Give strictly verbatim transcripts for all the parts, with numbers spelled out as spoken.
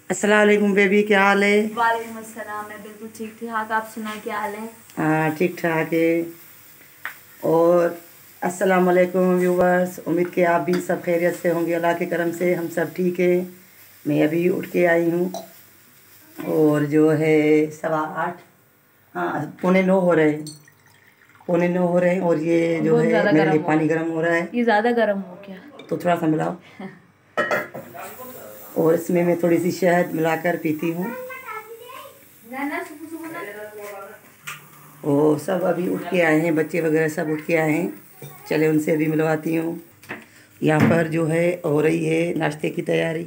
अस्सलाम वालेकुम बेबी, क्या हाल है? वालेकुम अस्सलाम। मैं बिल्कुल ठीक ठाक। आप सुनाए क्या हाल है? हाँ, ठीक ठाक है। और अस्सलाम वालेकुम व्यूवर्स, उम्मीद के आप भी सब खैरियत से होंगे। अल्लाह के करम से हम सब ठीक है। मैं अभी उठ के आई हूँ और जो है सवा आठ, हाँ पौने नौ हो रहे हैं, पौने नौ हो रहे हैं। और ये जो बहुत है ज़्यादा मेरे गर्म लिए हो पानी गया। गर्म हो रहा है, ये ज़्यादा गर्म हो गया। तो थोड़ा सा मिलाओ। और इसमें मैं थोड़ी सी शहद मिलाकर पीती हूँ। ना ना सुबह सुबह ना। वो सब अभी उठ के आए हैं, बच्चे वगैरह सब उठ के आए हैं। चले उनसे भी मिलवाती हूँ। यहाँ पर जो है हो रही है नाश्ते की तैयारी।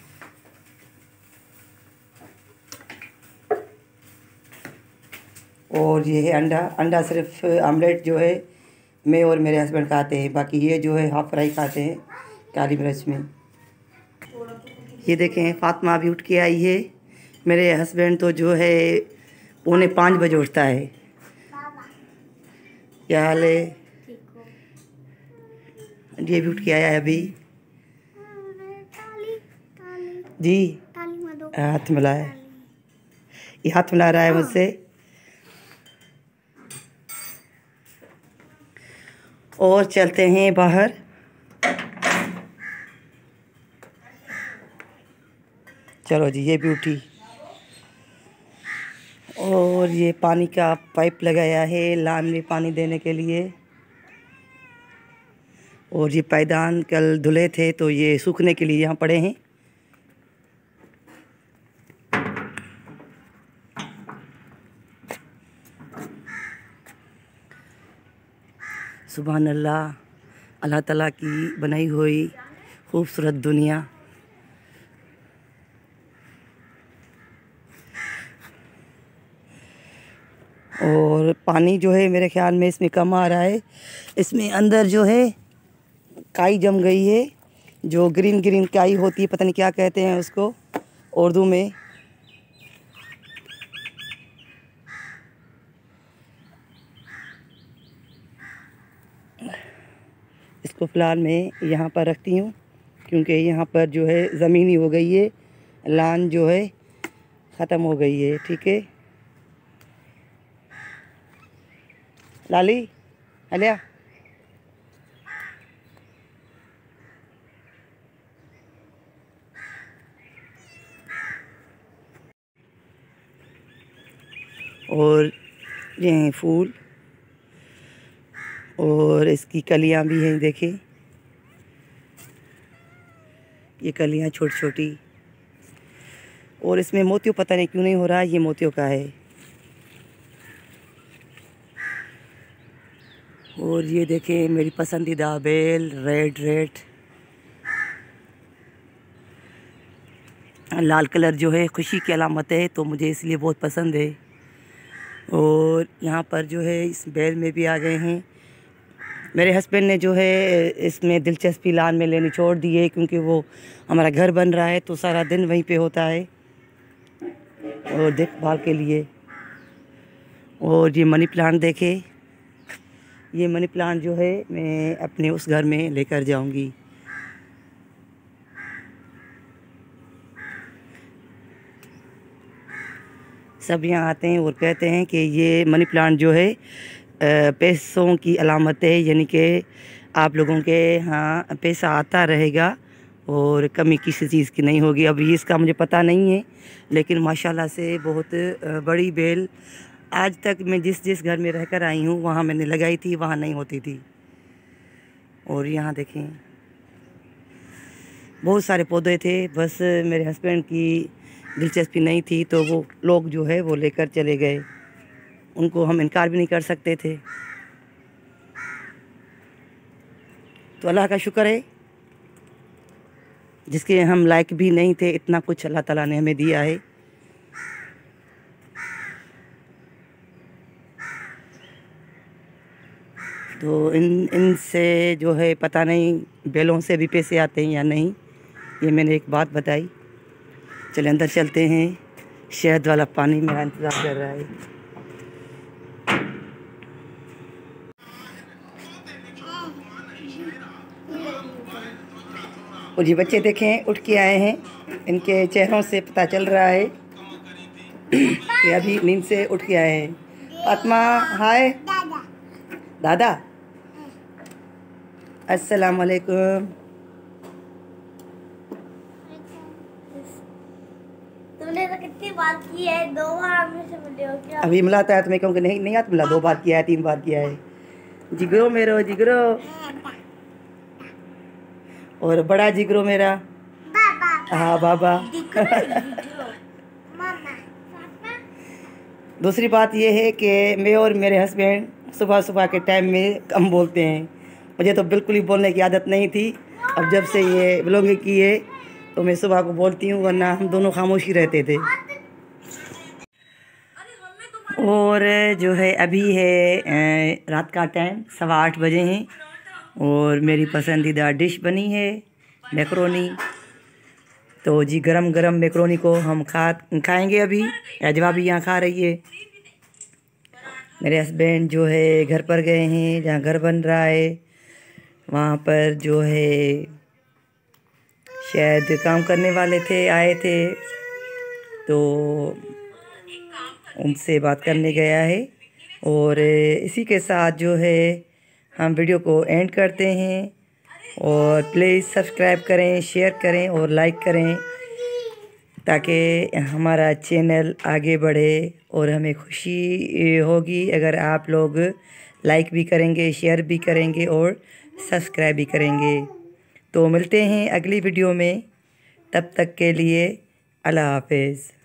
और ये है अंडा। अंडा सिर्फ आमलेट जो है मैं और मेरे हस्बैंड खाते हैं, बाकी ये जो है हाफ फ्राई खाते हैं काली मिर्च में। ये देखें, फातिमा अभी उठ के आई है। मेरे हस्बैंड तो जो है पौने पाँच बजे उठता है। क्या हाल है? ये भी उठ के आया है अभी जी। हाथ मिलाए, ये हाथ मिला रहा है मुझसे। और चलते हैं बाहर। चलो जी, ये भी उठी। और ये पानी का पाइप लगाया है लान में पानी देने के लिए। और ये पायदान कल धुले थे तो ये सूखने के लिए यहाँ पड़े हैं। सुभान अल्लाह, अल्लाह ताला की बनाई हुई खूबसूरत दुनिया। और पानी जो है मेरे ख्याल में इसमें कम आ रहा है। इसमें अंदर जो है काई जम गई है, जो ग्रीन ग्रीन काई होती है, पता नहीं क्या कहते हैं उसको उर्दू में। इसको फ़िलहाल मैं यहाँ पर रखती हूँ क्योंकि यहाँ पर जो है ज़मीनी हो गई है, लान जो है ख़त्म हो गई है। ठीक है लाली, अलिया और ये हैं फूल और इसकी कलियां भी हैं, देखिए ये कलियां छोटी छोटी। और इसमें मोतियों पता नहीं क्यों नहीं हो रहा है, ये मोतियों का है। और ये देखें मेरी पसंदीदा बेल, रेड रेड लाल कलर जो है खुशी की अलामत है, तो मुझे इसलिए बहुत पसंद है। और यहाँ पर जो है इस बेल में भी आ गए हैं। मेरे हस्बैंड ने जो है इसमें दिलचस्पी लान में लेनी छोड़ दी है क्योंकि वो हमारा घर बन रहा है तो सारा दिन वहीं पे होता है और देखभाल के लिए। और ये मनी प्लांट देखे, ये मनी प्लांट जो है मैं अपने उस घर में लेकर जाऊंगी। सब यहाँ आते हैं और कहते हैं कि ये मनी प्लांट जो है पैसों की अलामत है, यानी कि आप लोगों के यहाँ पैसा आता रहेगा और कमी किसी चीज़ की नहीं होगी। अभी इसका मुझे पता नहीं है, लेकिन माशाल्लाह से बहुत बड़ी बेल आज तक मैं जिस जिस घर में रहकर आई हूँ वहाँ मैंने लगाई थी, वहाँ नहीं होती थी। और यहाँ देखें बहुत सारे पौधे थे, बस मेरे हस्बैंड की दिलचस्पी नहीं थी तो वो लोग जो है वो लेकर चले गए। उनको हम इनकार भी नहीं कर सकते थे। तो अल्लाह का शुक्र है जिसके हम लायक भी नहीं थे, इतना कुछ अल्लाह ताला ने हमें दिया है। तो इन इनसे जो है पता नहीं बेलों से भी पैसे आते हैं या नहीं, ये मैंने एक बात बताई। चले अंदर चलते हैं, शहद वाला पानी मेरा इंतज़ार कर रहा है। और ये बच्चे देखें उठ के आए हैं, इनके चेहरों से पता चल रहा है कि अभी नींद से उठ के आए हैं। फातिमा हाय दादा, अस्सलाम वालेकुम। तुमने तो कितनी बात की है, दो बार हमसे मिले हो क्या? अभी मिलाता है तुम्हें क्योंकि नहीं नहीं याद मिला, दो बार किया है, तीन बार किया है। जिगरो मेरो जिगरो, और बड़ा जिगरो मेरा बाबा हाँ बाबा। मामा दूसरी बात यह है कि मैं और मेरे हस्बैंड सुबह सुबह के टाइम में कम बोलते हैं। मुझे तो बिल्कुल ही बोलने की आदत नहीं थी। अब जब से ये व्लॉगिंग की है तो मैं सुबह को बोलती हूँ, वरना हम दोनों खामोश ही रहते थे। और जो है अभी है रात का टाइम, सवा आठ बजे हैं और मेरी पसंदीदा डिश बनी है मैकरोनी। तो जी गरम गरम मैकरोनी को हम खा खाएंगे अभी। अजवा भी यहाँ खा रही है। मेरे हस्बैंड जो है घर पर गए हैं, जहाँ घर बन रहा है वहाँ पर जो है शायद काम करने वाले थे, आए थे तो उनसे बात करने गया है। और इसी के साथ जो है हम वीडियो को एंड करते हैं। और प्लीज़ सब्सक्राइब करें, शेयर करें और लाइक करें ताकि हमारा चैनल आगे बढ़े और हमें खुशी होगी अगर आप लोग लाइक भी करेंगे, शेयर भी करेंगे और सब्सक्राइब भी करेंगे। तो मिलते हैं अगली वीडियो में, तब तक के लिए अल्लाह हाफ़िज़।